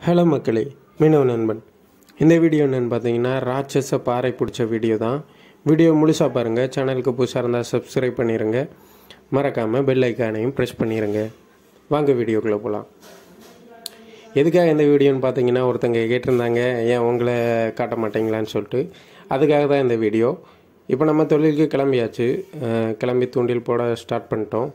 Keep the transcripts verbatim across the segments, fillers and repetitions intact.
Hello மக்களே, மீனவ நண்பன். இந்த வீடியோ என்னென்னு பார்த்தீங்கன்னா ராட்சச பாறை பிடிச்ச வீடியோ தான். வீடியோ முழுசாக பாருங்கள். சேனலுக்கு புதுசாக இருந்தால் சப்ஸ்கிரைப் பண்ணிடுங்க. மறக்காமல் பெல் ஐக்கானையும் ப்ரெஸ் பண்ணிடுங்க. வாங்க வீடியோக்குள்ளே போகலாம். எதுக்காக இந்த வீடியோன்னு பார்த்தீங்கன்னா, ஒருத்தங்க கேட்டிருந்தாங்க ஏன் உங்களை காட்ட மாட்டீங்களான்னு சொல்லிட்டு. அதுக்காக தான் இந்த வீடியோ. இப்போ நம்ம தொழிலுக்கு கிளம்பியாச்சு. கிளம்பி தூண்டில் போட ஸ்டார்ட் பண்ணிட்டோம்.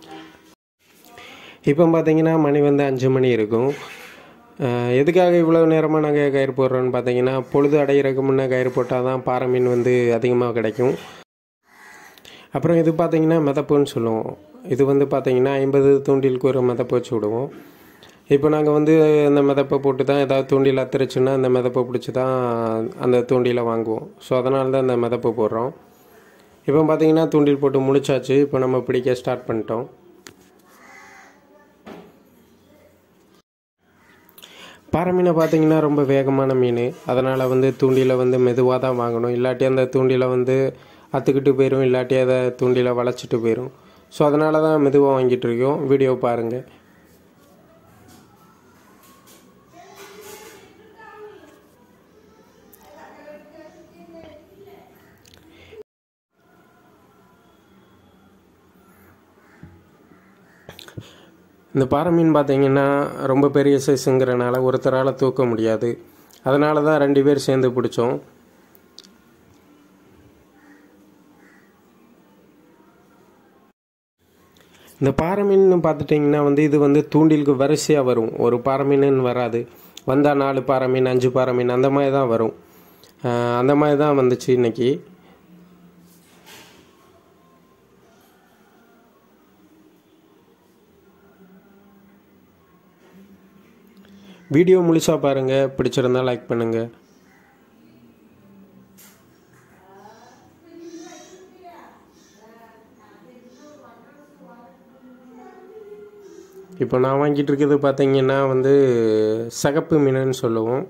இப்போ பார்த்தீங்கன்னா மணி வந்து அஞ்சு மணி இருக்கும். எதுக்காக இவ்வளோ நேரமாக நாங்கள் கயிறு போடுறோன்னு பார்த்தீங்கன்னா, பொழுது அடைகிறதுக்கு முன்னே கயிறு போட்டால் தான் பாறை மீன் வந்து அதிகமாக கிடைக்கும். அப்புறம் இது பார்த்திங்கன்னா மிதப்புன்னு சொல்லுவோம். இது வந்து பார்த்திங்கன்னா ஐம்பது தூண்டிலுக்கு ஒரு மிதப்பு வச்சு விடுவோம். இப்போ நாங்கள் வந்து அந்த மிதப்பை போட்டு தான் ஏதாவது தூண்டில் அத்துருச்சுன்னா அந்த மிதப்பை பிடிச்சி தான் அந்த தூண்டிலை வாங்குவோம். ஸோ அதனால தான் அந்த மிதப்பு போடுறோம். இப்போ பார்த்திங்கன்னா தூண்டில் போட்டு முடிச்சாச்சு. இப்போ நம்ம பிடிக்க ஸ்டார்ட் பண்ணிட்டோம். பாறை மீனை பார்த்திங்கன்னா ரொம்ப வேகமான மீன். அதனால் வந்து தூண்டிலை வந்து மெதுவாக தான் வாங்கணும். இல்லாட்டி அந்த தூண்டிலை வந்து அத்துக்கிட்டு போயிடும், இல்லாட்டி அதை தூண்டிலை வளைச்சிட்டு போயிடும். ஸோ அதனால தான் மெதுவாக வாங்கிட்டு இருக்கோம். வீடியோ பாருங்கள். இந்த பாறை மீன் பார்த்திங்கன்னா ரொம்ப பெரிய சைஸுங்கிறனால ஒருத்தரால் தூக்க முடியாது. அதனால தான் ரெண்டு பேர் சேர்ந்து பிடிச்சோம். இந்த பாறை மீன் பார்த்துட்டிங்கன்னா வந்து இது வந்து தூண்டிலுக்கு வரிசையாக வரும். ஒரு பாறை மீனுன்னு வராது. வந்தால் நாலு பாறை மீன், அஞ்சு பாறை மீன் அந்த மாதிரி தான் வரும். அந்த மாதிரி தான் வந்துச்சு இன்றைக்கி. வீடியோ முழுசாக பாருங்கள். பிடிச்சிருந்தால் லைக் பண்ணுங்கள். இப்போ நான் வாங்கிட்டு இருக்கிறது பார்த்தீங்கன்னா வந்து சகப்பு மீனுன்னு சொல்லுவோம்.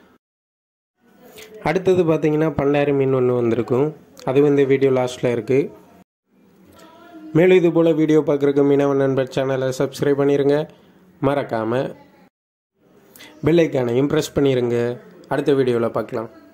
அடுத்தது பார்த்தீங்கன்னா பண்டாரி மீன் ஒன்று வந்திருக்கும். அதுவும் இந்த வீடியோ லாஸ்ட்டில் இருக்குது. மேலும் இது போல் வீடியோ பார்க்குறதுக்கு மீனவ நண்பர் சேனலை சப்ஸ்கிரைப் பண்ணிடுங்க. மறக்காமல் பெல் ஐக்கானையும் ப்ரெஸ் பண்ணிடுங்க. அடுத்த வீடியோவில் பார்க்கலாம்.